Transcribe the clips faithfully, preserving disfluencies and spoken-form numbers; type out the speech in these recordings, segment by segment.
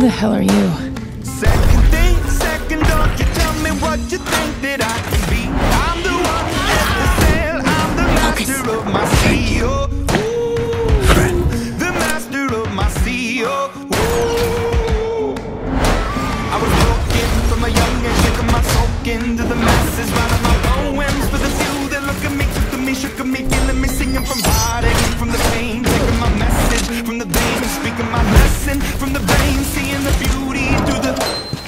the hell are you? Second thing, second, don't you tell me what you think that I can be. I'm the one at the sail, I'm the master Focus. of my sea. Oh, ooh, the master of my sea. Oh, ooh. I was broken from a young age, taking my soak into the masses, writing my poems for the few that look at me, took to me, shook at me, killing me, singing from heartache, from the pain, taking my message from the veins, speaking my lesson from the veins, seeing the beauty through the.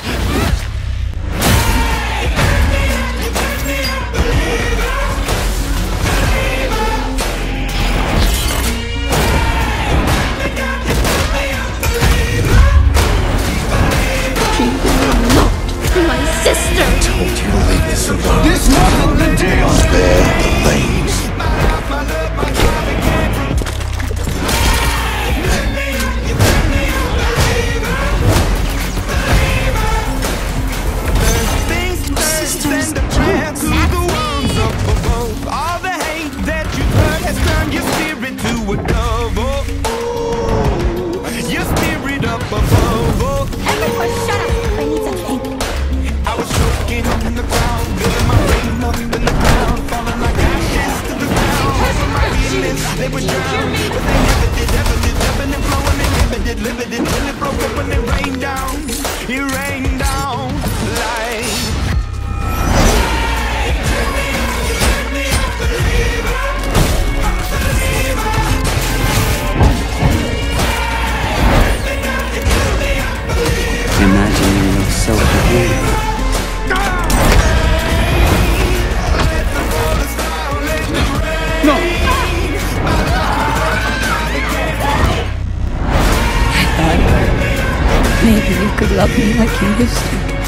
My sister! I told you to leave this alone. This wasn't the deal! Spare the lanes. Sisters, send a prayer to the ones up above. All the hate that you've heard has turned your spirit to a dove. Oh, oh, your spirit up above. Oh, Everyone shut up! I need something. I was choking in the ground, building my rain up in the ground, falling like ashes to the ground. Over my feelings, they would drown, but they never did, ever did, ebbing and flowing, they never did, limited, till it broke up when it rained down. It rained down like. Imagining yourself again. No! Maybe you could love me like you used to.